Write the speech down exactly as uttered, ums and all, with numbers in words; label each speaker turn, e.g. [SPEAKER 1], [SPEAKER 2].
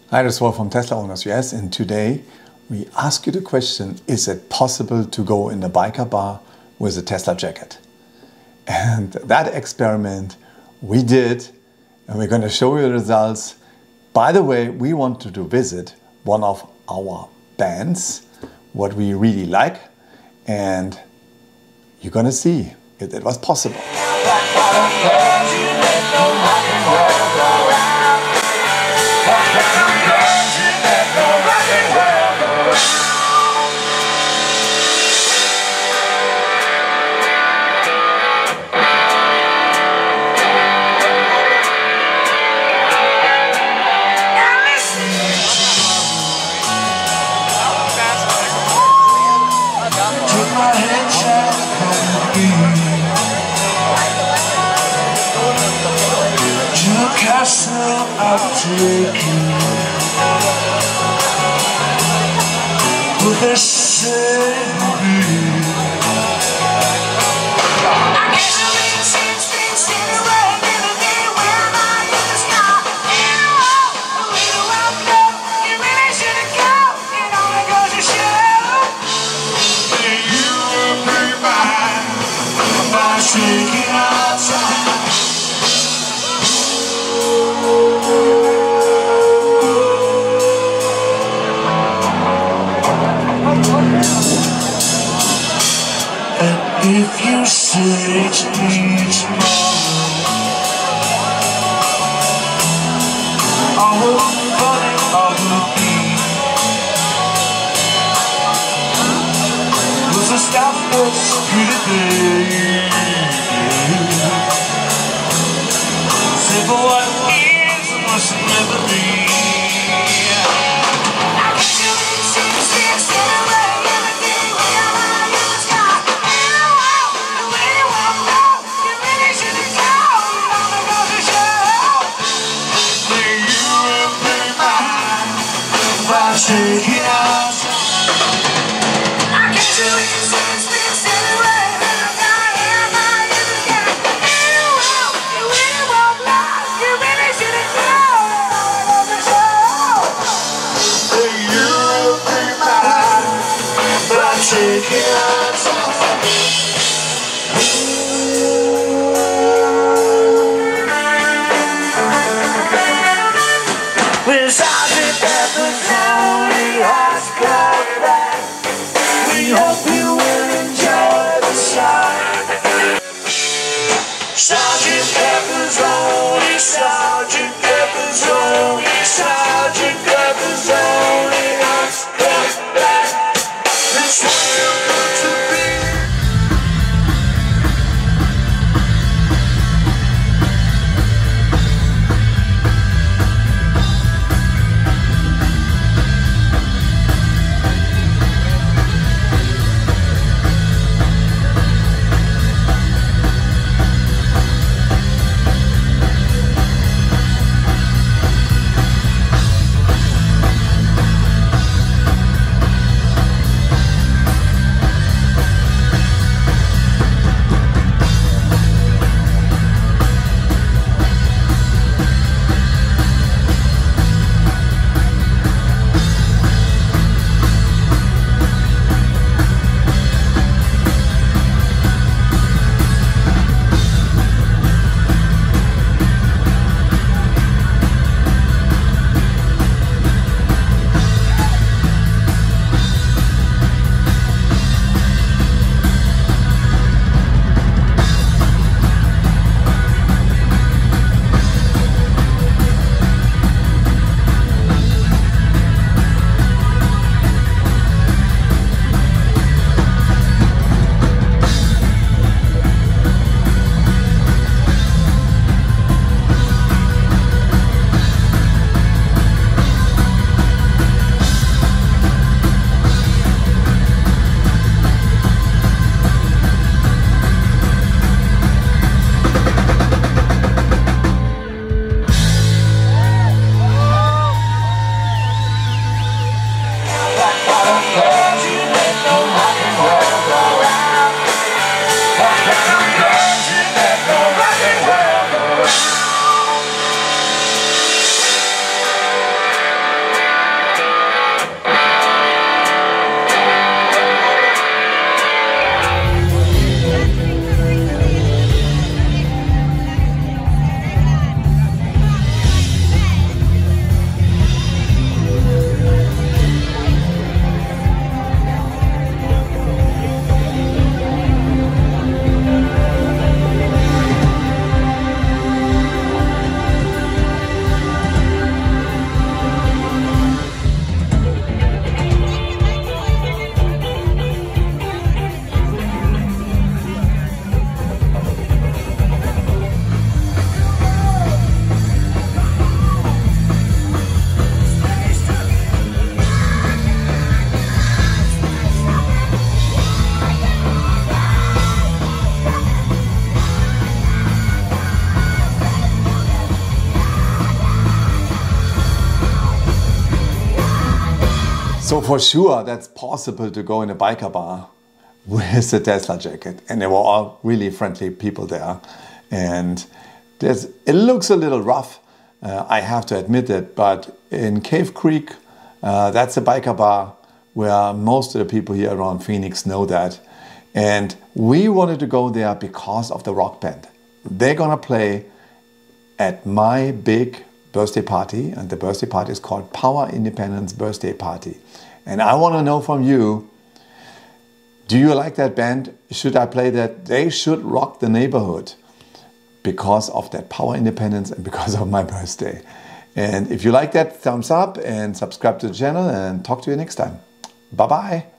[SPEAKER 1] Hi, this is Wolf from Tesla Owners U S, and today we ask you the question, is it possible to go in a biker bar with a Tesla jacket? And that experiment we did, and we're going to show you the results. By the way, we wanted to visit one of our bands, what we really like, and you're going to see if it was possible.
[SPEAKER 2] Castle I've taken, with a city. I guess I've been since been sitting away, never been where my youth is gone. In a row, a little while ago, you really shouldn't go. It only goes to show that you will be mine by taking our time. If you say to me tomorrow, I will funny, I will be. Was a stop that's pretty big. Say for what is must never be. Take it out. I can't do it since been sitting away. I'm not here, my youth is gone. In a row, you really won't lie. You really shouldn't go. On the show, that you will be mine. But I take it out. With Sergeant Pepper's Lonely Hearts Club Band, we hope you will enjoy the song. Sergeant Pepper's Lonely, Sergeant Pepper's Lonely, Sergeant Pepper's Lonely Hearts Club Band. That's where you're going to be.
[SPEAKER 1] So for sure, that's possible to go in a biker bar with a Tesla jacket. And they were all really friendly people there. And there's, it looks a little rough, uh, I have to admit it, but in Cave Creek, uh, that's a biker bar where most of the people here around Phoenix know that. And we wanted to go there because of the rock band. They're gonna play at my big birthday party, and the birthday party is called Power Independence Birthday Party. And I want to know from you, do you like that band? Should I play that? They should rock the neighborhood because of that Power Independence and because of my birthday. And if you like that, thumbs up and subscribe to the channel, and talk to you next time. Bye-bye.